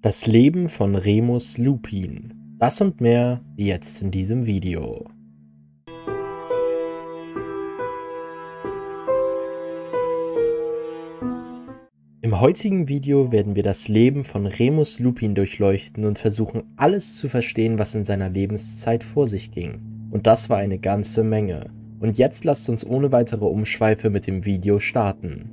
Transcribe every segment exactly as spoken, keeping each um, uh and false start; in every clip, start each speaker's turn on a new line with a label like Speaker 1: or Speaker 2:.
Speaker 1: Das Leben von Remus Lupin. Das und mehr jetzt in diesem Video. Im heutigen Video werden wir das Leben von Remus Lupin durchleuchten und versuchen, alles zu verstehen, was in seiner Lebenszeit vor sich ging. Und das war eine ganze Menge. Und jetzt lasst uns ohne weitere Umschweife mit dem Video starten.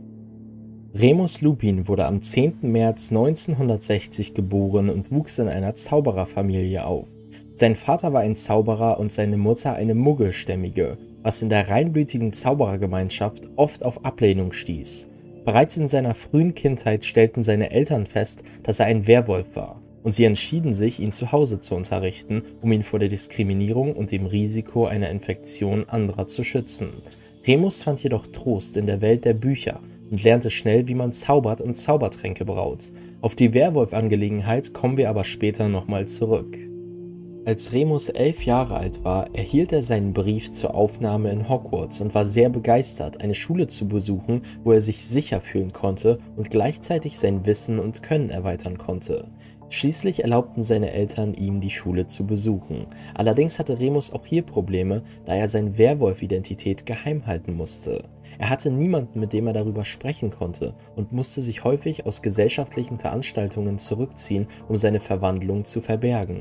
Speaker 1: Remus Lupin wurde am zehnten März neunzehnhundertsechzig geboren und wuchs in einer Zaubererfamilie auf. Sein Vater war ein Zauberer und seine Mutter eine Muggelstämmige, was in der reinblütigen Zauberergemeinschaft oft auf Ablehnung stieß. Bereits in seiner frühen Kindheit stellten seine Eltern fest, dass er ein Werwolf war, und sie entschieden sich, ihn zu Hause zu unterrichten, um ihn vor der Diskriminierung und dem Risiko einer Infektion anderer zu schützen. Remus fand jedoch Trost in der Welt der Bücher und lernte schnell, wie man zaubert und Zaubertränke braut. Auf die Werwolf-Angelegenheit kommen wir aber später nochmal zurück. Als Remus elf Jahre alt war, erhielt er seinen Brief zur Aufnahme in Hogwarts und war sehr begeistert, eine Schule zu besuchen, wo er sich sicher fühlen konnte und gleichzeitig sein Wissen und Können erweitern konnte. Schließlich erlaubten seine Eltern ihm, die Schule zu besuchen. Allerdings hatte Remus auch hier Probleme, da er seine Werwolf-Identität geheim halten musste. Er hatte niemanden, mit dem er darüber sprechen konnte und musste sich häufig aus gesellschaftlichen Veranstaltungen zurückziehen, um seine Verwandlung zu verbergen.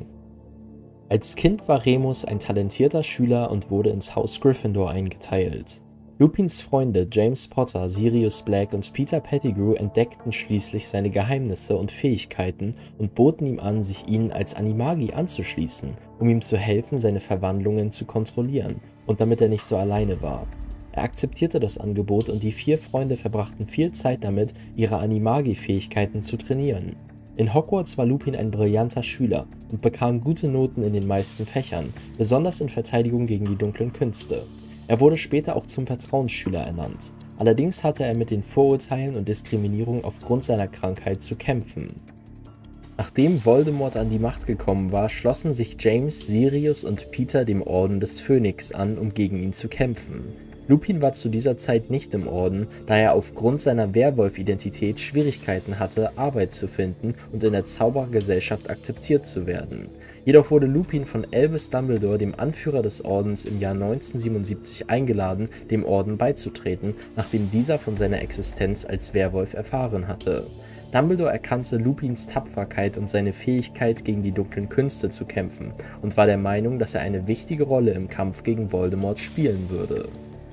Speaker 1: Als Kind war Remus ein talentierter Schüler und wurde ins Haus Gryffindor eingeteilt. Lupins Freunde James Potter, Sirius Black und Peter Pettigrew entdeckten schließlich seine Geheimnisse und Fähigkeiten und boten ihm an, sich ihnen als Animagi anzuschließen, um ihm zu helfen, seine Verwandlungen zu kontrollieren und damit er nicht so alleine war. Er akzeptierte das Angebot und die vier Freunde verbrachten viel Zeit damit, ihre Animagi-Fähigkeiten zu trainieren. In Hogwarts war Lupin ein brillanter Schüler und bekam gute Noten in den meisten Fächern, besonders in Verteidigung gegen die dunklen Künste. Er wurde später auch zum Vertrauensschüler ernannt. Allerdings hatte er mit den Vorurteilen und Diskriminierung aufgrund seiner Krankheit zu kämpfen. Nachdem Voldemort an die Macht gekommen war, schlossen sich James, Sirius und Peter dem Orden des Phönix an, um gegen ihn zu kämpfen. Lupin war zu dieser Zeit nicht im Orden, da er aufgrund seiner Werwolf-Identität Schwierigkeiten hatte, Arbeit zu finden und in der Zauberergesellschaft akzeptiert zu werden. Jedoch wurde Lupin von Albus Dumbledore, dem Anführer des Ordens, im Jahr neunzehnhundertsiebenundsiebzig eingeladen, dem Orden beizutreten, nachdem dieser von seiner Existenz als Werwolf erfahren hatte. Dumbledore erkannte Lupins Tapferkeit und seine Fähigkeit, gegen die dunklen Künste zu kämpfen, und war der Meinung, dass er eine wichtige Rolle im Kampf gegen Voldemort spielen würde.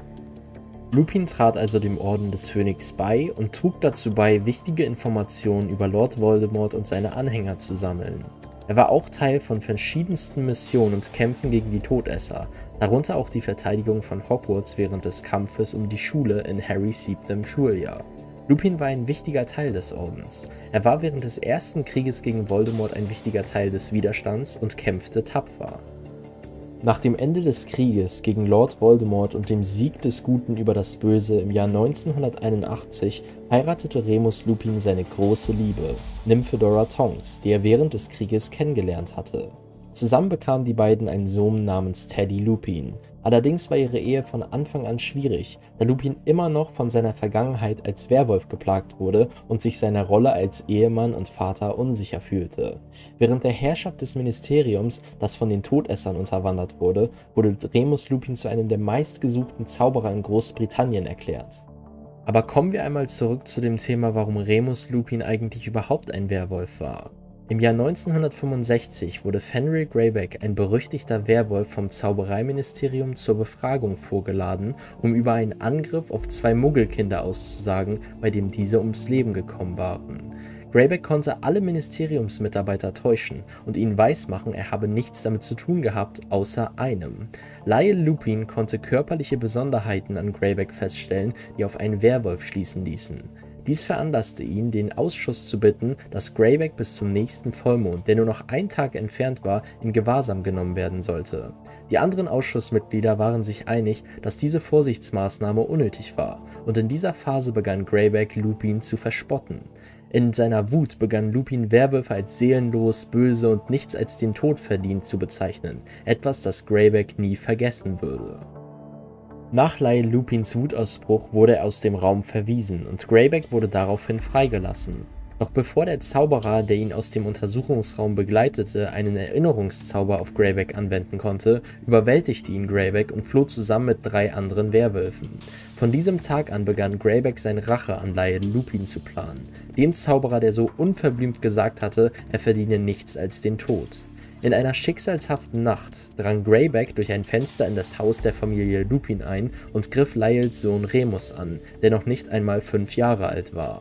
Speaker 1: Lupin trat also dem Orden des Phönix bei und trug dazu bei, wichtige Informationen über Lord Voldemort und seine Anhänger zu sammeln. Er war auch Teil von verschiedensten Missionen und Kämpfen gegen die Todesser, darunter auch die Verteidigung von Hogwarts während des Kampfes um die Schule in Harrys siebtem Schuljahr. Lupin war ein wichtiger Teil des Ordens. Er war während des ersten Krieges gegen Voldemort ein wichtiger Teil des Widerstands und kämpfte tapfer. Nach dem Ende des Krieges gegen Lord Voldemort und dem Sieg des Guten über das Böse im Jahr neunzehnhunderteinundachtzig heiratete Remus Lupin seine große Liebe, Nymphedora Tonks, die er während des Krieges kennengelernt hatte. Zusammen bekamen die beiden einen Sohn namens Teddy Lupin. Allerdings war ihre Ehe von Anfang an schwierig, da Lupin immer noch von seiner Vergangenheit als Werwolf geplagt wurde und sich seiner Rolle als Ehemann und Vater unsicher fühlte. Während der Herrschaft des Ministeriums, das von den Todessern unterwandert wurde, wurde Remus Lupin zu einem der meistgesuchten Zauberer in Großbritannien erklärt. Aber kommen wir einmal zurück zu dem Thema, warum Remus Lupin eigentlich überhaupt ein Werwolf war. Im Jahr neunzehnhundertfünfundsechzig wurde Fenrir Greyback, ein berüchtigter Werwolf, vom Zaubereiministerium zur Befragung vorgeladen, um über einen Angriff auf zwei Muggelkinder auszusagen, bei dem diese ums Leben gekommen waren. Greyback konnte alle Ministeriumsmitarbeiter täuschen und ihnen weismachen, er habe nichts damit zu tun gehabt, außer einem. Lyle Lupin konnte körperliche Besonderheiten an Greyback feststellen, die auf einen Werwolf schließen ließen. Dies veranlasste ihn, den Ausschuss zu bitten, dass Greyback bis zum nächsten Vollmond, der nur noch ein Tag entfernt war, in Gewahrsam genommen werden sollte. Die anderen Ausschussmitglieder waren sich einig, dass diese Vorsichtsmaßnahme unnötig war, und in dieser Phase begann Greyback, Lupin zu verspotten. In seiner Wut begann Lupin, Werwölfe als seelenlos, böse und nichts als den Tod verdient zu bezeichnen, etwas, das Greyback nie vergessen würde. Nach Lyle Lupins Wutausbruch wurde er aus dem Raum verwiesen und Greyback wurde daraufhin freigelassen. Doch bevor der Zauberer, der ihn aus dem Untersuchungsraum begleitete, einen Erinnerungszauber auf Greyback anwenden konnte, überwältigte ihn Greyback und floh zusammen mit drei anderen Werwölfen. Von diesem Tag an begann Greyback seine Rache an Lyle Lupin zu planen, dem Zauberer, der so unverblümt gesagt hatte, er verdiene nichts als den Tod. In einer schicksalshaften Nacht drang Greyback durch ein Fenster in das Haus der Familie Lupin ein und griff Lyles Sohn Remus an, der noch nicht einmal fünf Jahre alt war.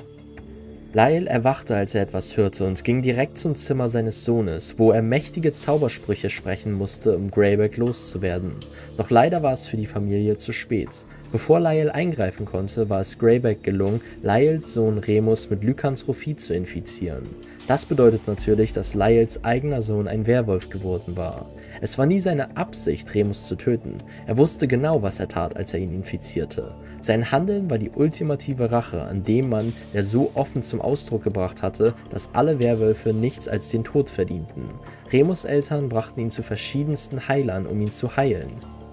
Speaker 1: Lyle erwachte, als er etwas hörte, und ging direkt zum Zimmer seines Sohnes, wo er mächtige Zaubersprüche sprechen musste, um Greyback loszuwerden. Doch leider war es für die Familie zu spät. Bevor Lyle eingreifen konnte, war es Greyback gelungen, Lyles Sohn Remus mit Lycanthropie zu infizieren. Das bedeutet natürlich, dass Lyles eigener Sohn ein Werwolf geworden war. Es war nie seine Absicht, Remus zu töten. Er wusste genau, was er tat, als er ihn infizierte. Sein Handeln war die ultimative Rache an dem Mann, der so offen zum Ausdruck gebracht hatte, dass alle Werwölfe nichts als den Tod verdienten. Remus' Eltern brachten ihn zu verschiedensten Heilern, um ihn zu heilen.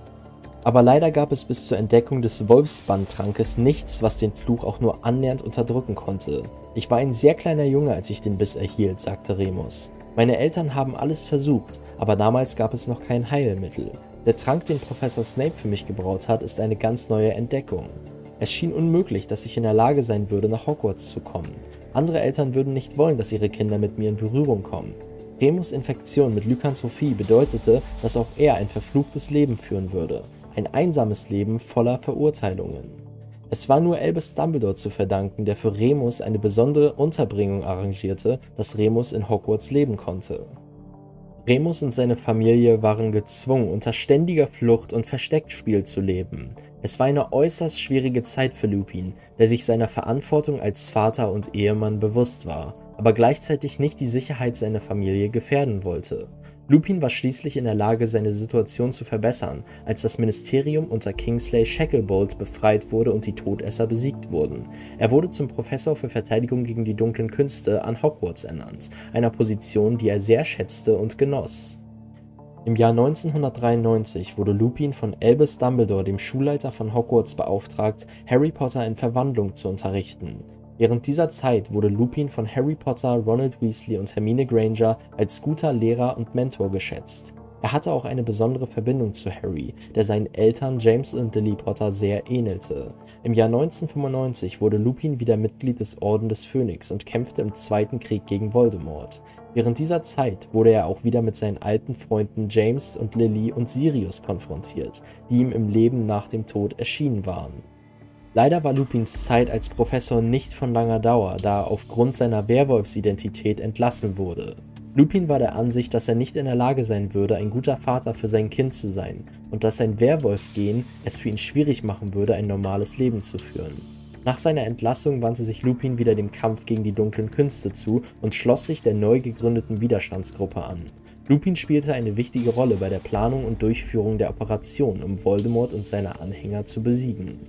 Speaker 1: Aber leider gab es bis zur Entdeckung des Wolfsbandtrankes nichts, was den Fluch auch nur annähernd unterdrücken konnte. Ich war ein sehr kleiner Junge, als ich den Biss erhielt, sagte Remus. Meine Eltern haben alles versucht, aber damals gab es noch kein Heilmittel. Der Trank, den Professor Snape für mich gebraut hat, ist eine ganz neue Entdeckung. Es schien unmöglich, dass ich in der Lage sein würde, nach Hogwarts zu kommen. Andere Eltern würden nicht wollen, dass ihre Kinder mit mir in Berührung kommen. Remus' Infektion mit Lycanthropie bedeutete, dass auch er ein verfluchtes Leben führen würde. Ein einsames Leben voller Verurteilungen. Es war nur Albus Dumbledore zu verdanken, der für Remus eine besondere Unterbringung arrangierte, dass Remus in Hogwarts leben konnte. Remus und seine Familie waren gezwungen, unter ständiger Flucht und Versteckspiel zu leben. Es war eine äußerst schwierige Zeit für Lupin, der sich seiner Verantwortung als Vater und Ehemann bewusst war, aber gleichzeitig nicht die Sicherheit seiner Familie gefährden wollte. Lupin war schließlich in der Lage, seine Situation zu verbessern, als das Ministerium unter Kingsley Shacklebolt befreit wurde und die Todesser besiegt wurden. Er wurde zum Professor für Verteidigung gegen die dunklen Künste an Hogwarts ernannt, einer Position, die er sehr schätzte und genoss. Im Jahr neunzehnhundertdreiundneunzig wurde Lupin von Albus Dumbledore, dem Schulleiter von Hogwarts, beauftragt, Harry Potter in Verwandlung zu unterrichten. Während dieser Zeit wurde Lupin von Harry Potter, Ronald Weasley und Hermine Granger als guter Lehrer und Mentor geschätzt. Er hatte auch eine besondere Verbindung zu Harry, der seinen Eltern James und Lily Potter sehr ähnelte. Im Jahr neunzehnhundertfünfundneunzig wurde Lupin wieder Mitglied des Orden des Phönix und kämpfte im Zweiten Krieg gegen Voldemort. Während dieser Zeit wurde er auch wieder mit seinen alten Freunden James und Lily und Sirius konfrontiert, die ihm im Leben nach dem Tod erschienen waren. Leider war Lupins Zeit als Professor nicht von langer Dauer, da er aufgrund seiner Werwolfsidentität entlassen wurde. Lupin war der Ansicht, dass er nicht in der Lage sein würde, ein guter Vater für sein Kind zu sein und dass sein Werwolf-Gen es für ihn schwierig machen würde, ein normales Leben zu führen. Nach seiner Entlassung wandte sich Lupin wieder dem Kampf gegen die dunklen Künste zu und schloss sich der neu gegründeten Widerstandsgruppe an. Lupin spielte eine wichtige Rolle bei der Planung und Durchführung der Operation, um Voldemort und seine Anhänger zu besiegen.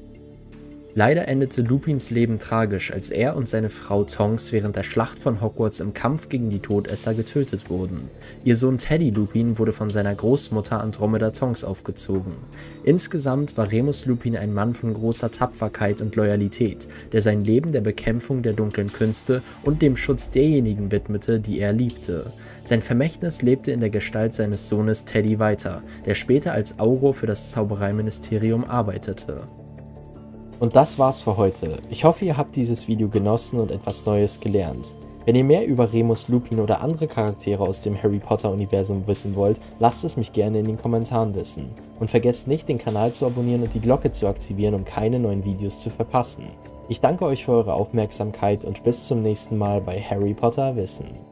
Speaker 1: Leider endete Lupins Leben tragisch, als er und seine Frau Tonks während der Schlacht von Hogwarts im Kampf gegen die Todesser getötet wurden. Ihr Sohn Teddy Lupin wurde von seiner Großmutter Andromeda Tonks aufgezogen. Insgesamt war Remus Lupin ein Mann von großer Tapferkeit und Loyalität, der sein Leben der Bekämpfung der dunklen Künste und dem Schutz derjenigen widmete, die er liebte. Sein Vermächtnis lebte in der Gestalt seines Sohnes Teddy weiter, der später als Auror für das Zaubereiministerium arbeitete. Und das war's für heute. Ich hoffe, ihr habt dieses Video genossen und etwas Neues gelernt. Wenn ihr mehr über Remus Lupin oder andere Charaktere aus dem Harry Potter Universum wissen wollt, lasst es mich gerne in den Kommentaren wissen. Und vergesst nicht, den Kanal zu abonnieren und die Glocke zu aktivieren, um keine neuen Videos zu verpassen. Ich danke euch für eure Aufmerksamkeit und bis zum nächsten Mal bei Harry Potter Wissen.